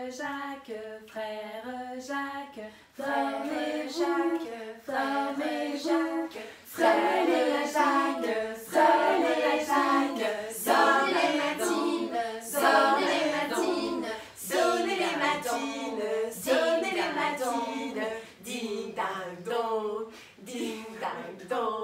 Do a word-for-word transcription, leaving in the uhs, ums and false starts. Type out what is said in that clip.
Jacques, frère Jacques, Frère Jacques, frère Jacques, frère Jacques, frère Jacques, sonnez les matines, sonnez les matines, sonnez les matines, sonnez les matines, ding ding dong, ding ding dong.